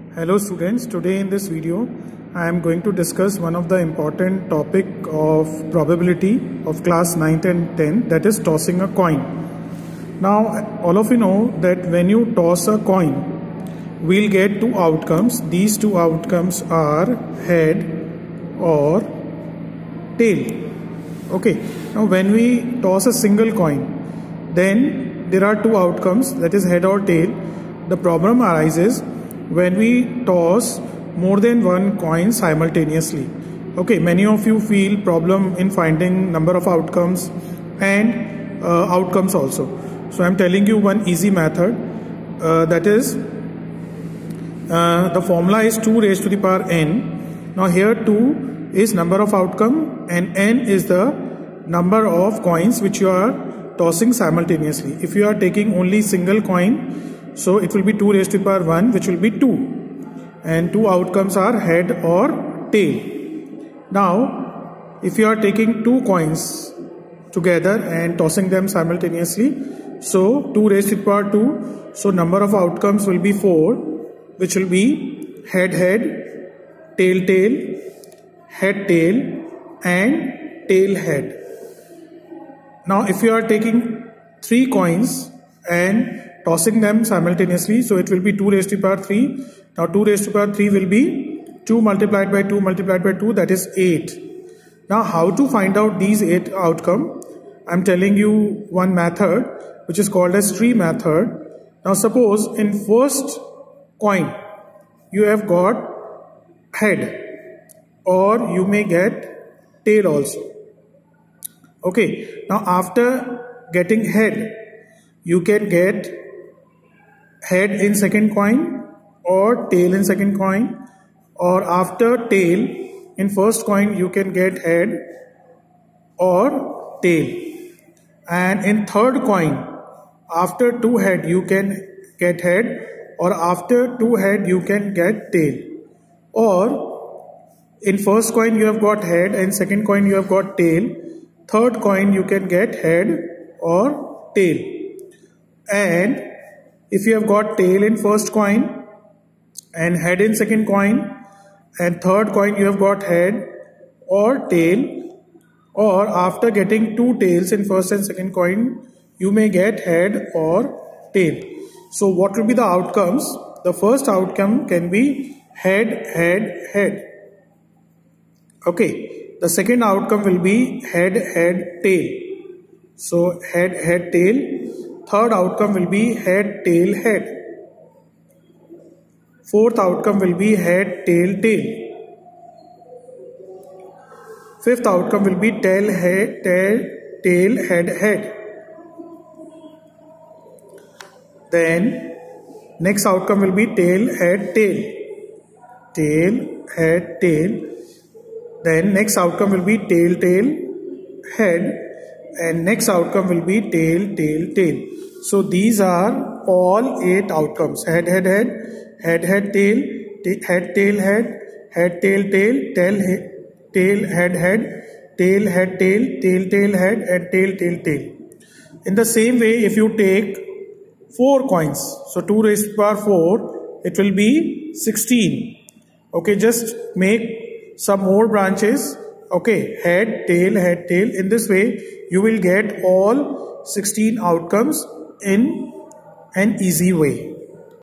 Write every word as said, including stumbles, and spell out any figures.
Hello students, today in this video I am going to discuss one of the important topic of probability of class ninth and tenth, that is tossing a coin. Now all of you know that when you toss a coin, we'll get two outcomes. These two outcomes are head or tail. Okay, now when we toss a single coin, then there are two outcomes, that is head or tail. The problem arises when we toss more than one coin simultaneously. Okay, many of you feel problem in finding number of outcomes and uh, outcomes also. So I am telling you one easy method, uh, that is uh, the formula is two raised to the power n. Now here two is number of outcome and n is the number of coins which you are tossing simultaneously. If you are taking only single coin, so it will be two raised to the power one, which will be two, and two outcomes are head or tail. Now if you are taking two coins together and tossing them simultaneously, so two raised to the power two, so number of outcomes will be four, which will be head head, tail tail, head tail and tail head. Now if you are taking three coins and tossing them simultaneously, so it will be two raised to the power three. Now two raised to the power three will be two multiplied by two multiplied by two, that is eight. Now how to find out these eight outcome? I am telling you one method which is called as tree method. Now suppose in first coin you have got head, or you may get tail also. Okay, now after getting head, you can get head in second coin or tail in second coin, or after tail in first coin you can get head or tail, and in third coin after two head you can get head, or after two head you can get tail, or in first coin you have got head and second coin you have got tail, third coin you can get head or tail. And if you have got tail in first coin and head in second coin, and third coin you have got head or tail, or after getting two tails in first and second coin you may get head or tail. So what will be the outcomes? The first outcome can be head head head. Okay, the second outcome will be head head tail. So head head tail. Third outcome will be head, tail, head. Fourth outcome will be head, tail, tail. Fifth outcome will be tail, head, tail, tail, head, head. Then next outcome will be tail, head, tail. Tail, head, tail. Then next outcome will be tail, tail, head. And next outcome will be tail, tail, tail. So these are all eight outcomes: head, head, head, head, head, tail, head, tail, head, head, tail, tail, tail, tail, head, head, tail, head, tail, tail, tail, head, and tail, tail, tail. In the same way, if you take four coins, so two raised to the power four, it will be sixteen. Okay, just make some more branches. Okay, head, tail, head, tail. In this way, you will get all sixteen outcomes in an easy way.